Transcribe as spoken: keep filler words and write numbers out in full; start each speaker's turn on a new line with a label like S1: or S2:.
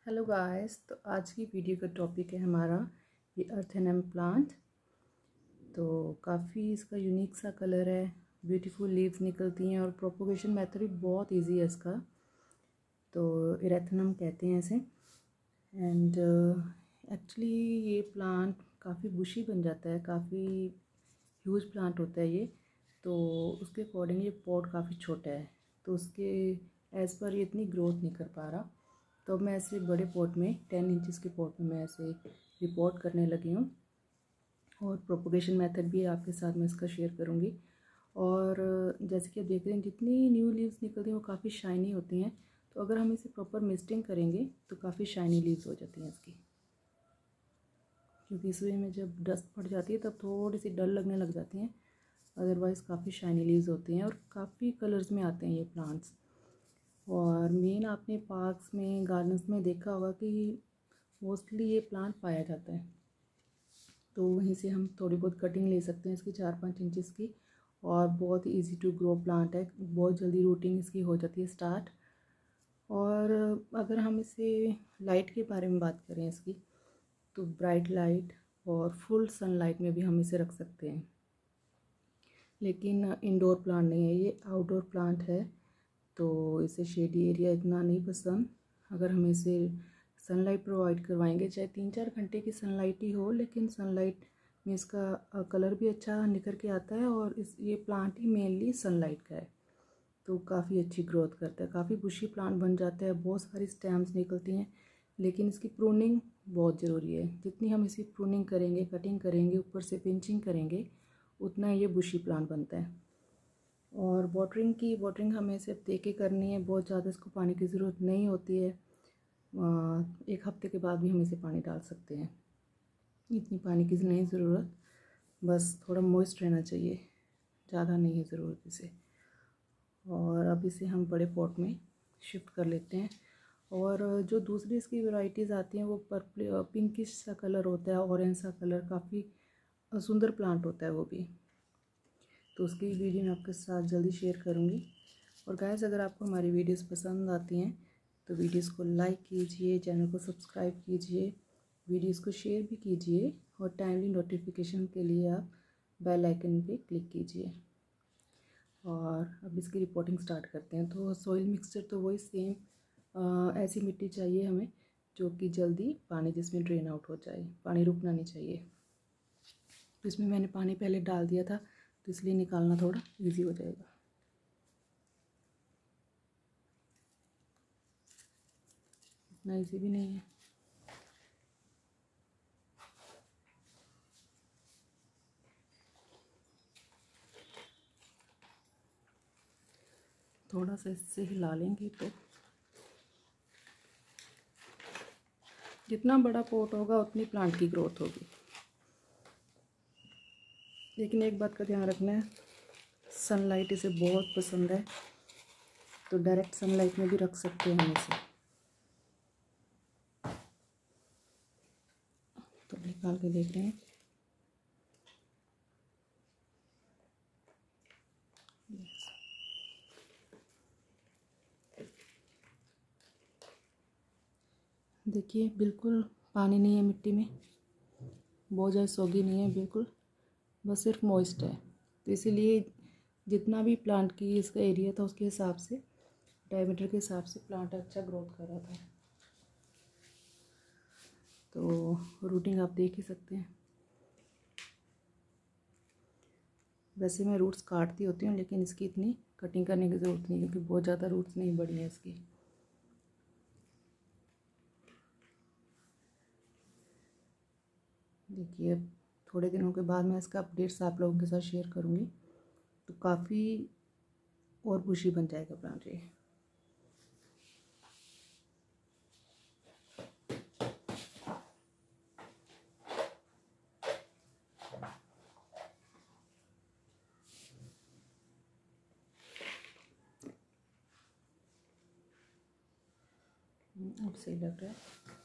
S1: Hello guys, तो आज की वीडियो का टॉपिक है हमारा ये अर्थेनम प्लांट। तो काफ़ी इसका यूनिक सा कलर है, ब्यूटीफुल लीव्स निकलती हैं और प्रोपोगेशन मेथड भी बहुत इजी है इसका। तो एरेथेनम कहते हैं इसे। एंड एक्चुअली ये प्लांट काफ़ी बुशी बन जाता है, काफ़ी ह्यूज प्लांट होता है ये। तो उसके अकॉर्डिंग ये पॉट काफ़ी छोटा है, तो उसके एज़ पर ये इतनी ग्रोथ नहीं कर पा रहा। तो मैं ऐसे बड़े पॉट में टेन इंचेस के पॉट में मैं ऐसे रिपोर्ट करने लगी हूँ और प्रोपोगेशन मेथड भी आपके साथ मैं इसका शेयर करूँगी। और जैसे कि आप देख रहे हैं जितनी न्यू लीव्स निकलती हैं वो काफ़ी शाइनी होती हैं। तो अगर हम इसे प्रॉपर मिस्टिंग करेंगे तो काफ़ी शाइनी लीव्स हो जाती हैं इसकी, क्योंकि इस वे में जब डस्ट पड़ जाती है तब थोड़ी सी डल लगने लग जाती हैं। अदरवाइज़ काफ़ी शाइनी लीव्स होती हैं और काफ़ी कलर्स में आते हैं ये प्लांट्स। और मेन आपने पार्क्स में, गार्डन्स में देखा होगा कि मोस्टली ये प्लांट पाया जाता है। तो वहीं से हम थोड़ी बहुत कटिंग ले सकते हैं इसकी चार पाँच इंचेस की। और बहुत इजी टू ग्रो प्लांट है, बहुत जल्दी रूटिंग इसकी हो जाती है स्टार्ट। और अगर हम इसे लाइट के बारे में बात करें इसकी, तो ब्राइट लाइट और फुल सनलाइट में भी हम इसे रख सकते हैं। लेकिन इंडोर प्लांट नहीं है, ये आउटडोर प्लांट है। तो इसे शेडी एरिया इतना नहीं पसंद। अगर हम इसे सनलाइट प्रोवाइड करवाएंगे, चाहे तीन चार घंटे की सनलाइट ही हो, लेकिन सनलाइट में इसका कलर भी अच्छा निकल के आता है। और इस ये प्लांट ही मेनली सनलाइट का है, तो काफ़ी अच्छी ग्रोथ करता है, काफ़ी बुशी प्लांट बन जाता है, बहुत सारी स्टेम्स निकलती हैं। लेकिन इसकी प्रूनिंग बहुत ज़रूरी है। जितनी हम इसकी प्रूनिंग करेंगे, कटिंग करेंगे, ऊपर से पिंचिंग करेंगे, उतना ये बुशी प्लांट बनता है। और वाटरिंग की वाटरिंग हमें सिर्फ दे के करनी है, बहुत ज़्यादा इसको पानी की ज़रूरत नहीं होती है। एक हफ्ते के बाद भी हम इसे पानी डाल सकते हैं, इतनी पानी की नहीं ज़रूरत, बस थोड़ा मॉइस्ट रहना चाहिए, ज़्यादा नहीं है ज़रूरत इसे। और अब इसे हम बड़े पॉट में शिफ्ट कर लेते हैं। और जो दूसरी इसकी वैरायटीज़ आती हैं वो पर्पल पिंकिश सा कलर होता है, ऑरेंज सा कलर, काफ़ी सुंदर प्लांट होता है वो भी। तो उसकी वीडियो मैं आपके साथ जल्दी शेयर करूँगी। और गाइस, अगर आपको हमारी वीडियोस पसंद आती हैं तो वीडियोस को लाइक कीजिए, चैनल को सब्सक्राइब कीजिए, वीडियोस को शेयर भी कीजिए और टाइमली नोटिफिकेशन के लिए आप बेल आइकन पे क्लिक कीजिए। और अब इसकी रिपोर्टिंग स्टार्ट करते हैं। तो सॉइल मिक्सचर तो वही सेम, ऐसी मिट्टी चाहिए हमें जो कि जल्दी पानी जिसमें ड्रेन आउट हो जाए, पानी रुकना नहीं चाहिए। तो इसमें मैंने पानी पहले डाल दिया था, तो इसलिए निकालना थोड़ा इजी हो जाएगा। इतना इजी भी नहीं है। थोड़ा सा इससे हिला लेंगे तो जितना बड़ा पॉट होगा उतनी प्लांट की ग्रोथ होगी। लेकिन एक बात का ध्यान रखना है, सनलाइट इसे बहुत पसंद है, तो डायरेक्ट सनलाइट में भी रख सकते हैं हम इसे। तो निकाल के देख रहे हैं, देखिए बिल्कुल पानी नहीं है मिट्टी में, बहुत ज़्यादा सोगी नहीं है, बिल्कुल बस सिर्फ मॉइस्ट है। तो इसीलिए जितना भी प्लांट की इसका एरिया था उसके हिसाब से, डायमीटर के हिसाब से प्लांट अच्छा ग्रोथ कर रहा था। तो रूटिंग आप देख ही सकते हैं। वैसे मैं रूट्स काटती होती हूँ, लेकिन इसकी इतनी कटिंग करने की ज़रूरत नहीं, क्योंकि बहुत ज़्यादा रूट्स नहीं बढ़ी हैं इसकी। देखिए थोड़े दिनों के बाद मैं इसका अपडेट्स आप लोगों के साथ शेयर करूँगी, तो काफ़ी और बुशी बन जाएगा प्लांट ये। अब सही लग रहा है।